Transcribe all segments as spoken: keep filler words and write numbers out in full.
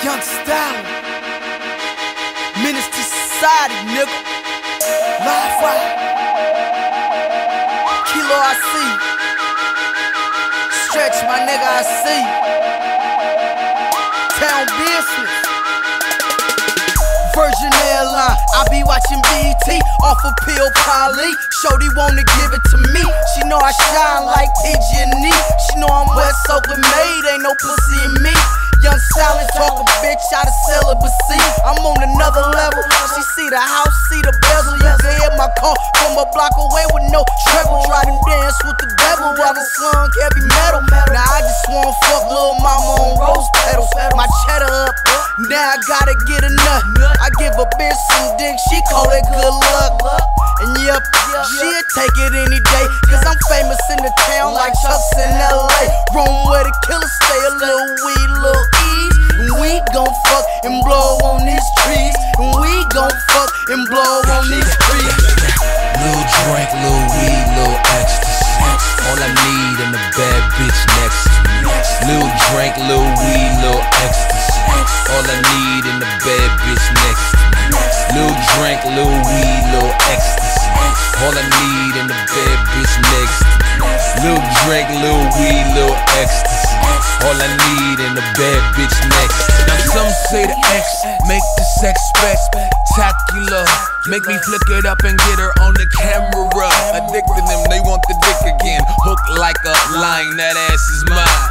J-Stalin, Menace to society, nigga. Livewire, Kilo, I see. Stretch, my nigga, I see. TownThizzness, Virgin Airline, I be watching B E T off of Pill Poly. Shorty wanna give it to me. She know I shine like P G and E. She know I'm West Oakland made, ain't no pussy in me. Young J-Stalin talk a bitch out of celibacy. I'm on another level. She see the house, see the bezel. You can hear my call from a block away with no treble. Try to dance with the devil while the slung heavy metal. Now I just wanna fuck little mama on rose petals. My cheddar up, now I gotta get a nut. I give a bitch some dick, she call it good luck. And yep, she'll take it any day, cause I'm famous in the town like Chuck's in L A. Room where the killers stay, a little weed, little ease. And we gon' fuck and blow on these trees. And we gon' fuck and blow on these trees. Little drink, little weed, little ecstasy. All I need and a bad bitch next to me. Little drink, little weed, little ecstasy. All I need and a bad bitch next to me. Little drink, little weed, little ecstasy. All I need and a bad bitch next to me. Little drink, little weed, little ecstasy. All I need and a bad bitch next. Now some say the X make the sex spectacular. Make me flick it up and get her on the camera. Addicted them, they want the dick again. Hooked like a line, that ass is mine.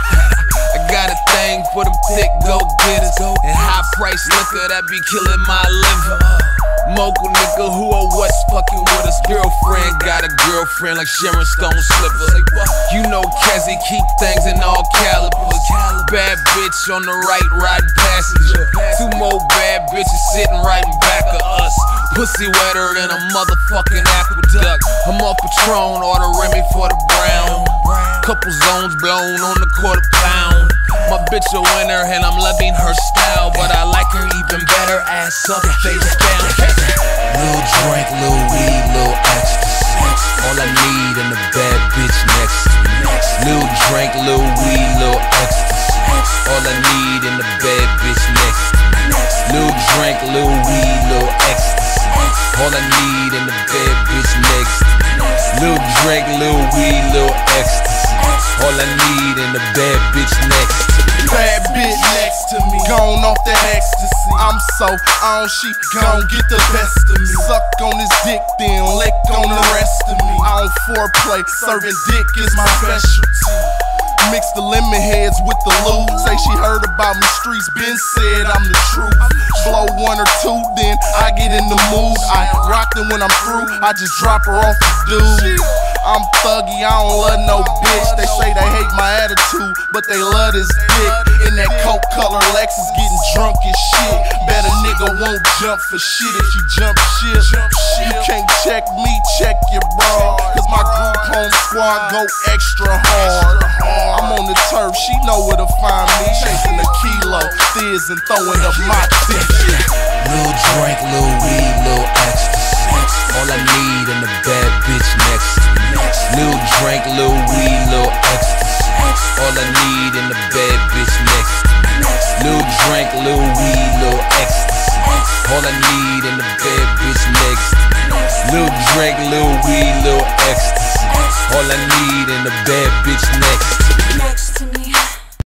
I got a thing for them thick go-getters and high price liquor that be killing my liver. Mogul nigga who or what's fucking with us. Girlfriend got a girlfriend like Sharon Stone slipper. You know Kazzy keep things in all calibers. Bad bitch on the right, riding passenger. Two more bad bitches sitting right in back of us. Pussy wetter than a motherfucking aqueduct. I'm off Patron, order Remy for the brown. Couple zones blown on the quarter pound. My bitch a winner and I'm loving her style, but I like her even better ass up, face down. Little drink, little weed, little ecstasy. All I need and a bad bitch next to me. Little drink, little weed, little ecstasy. All I need and a bad bitch next to me. Little drink, little weed, little ecstasy. All I need and a bad bitch next to me. Little drink, little weed, little ecstasy. All I need and a bad bitch next to me. Bad bitch next to me, gone off that ecstasy. I'm so on, she gon' get the best of me. Suck on this dick, then lick on the rest of me. I don't foreplay, serving dick is my specialty. Mix the lemon heads with the lube. Say she heard about me, streets been said I'm the truth. Blow one or two, then I get in the mood. I rock them when I'm through, I just drop her off the dude. I'm thuggy, I don't love no bitch. They say they hate my attitude, but they love this dick. In that coke color Lexus, getting drunk as shit. Bet a nigga won't jump for shit if you jump shit. You can't check me, check your bra. Cause my group home squad go extra hard. I'm on the turf, she know where to find me. Chasing a kilo, fizz and throwing up my dick. Little drink, little weed, little ecstasy. All I need and a bad bitch next to me. Little drink, little weed, little ecstasy. All I need and a bad bitch next to me. Little drink, little weed, little ecstasy. All I need and a bad bitch next to me. Little drink, little weed, little ecstasy. All I need and a bad bitch next to me.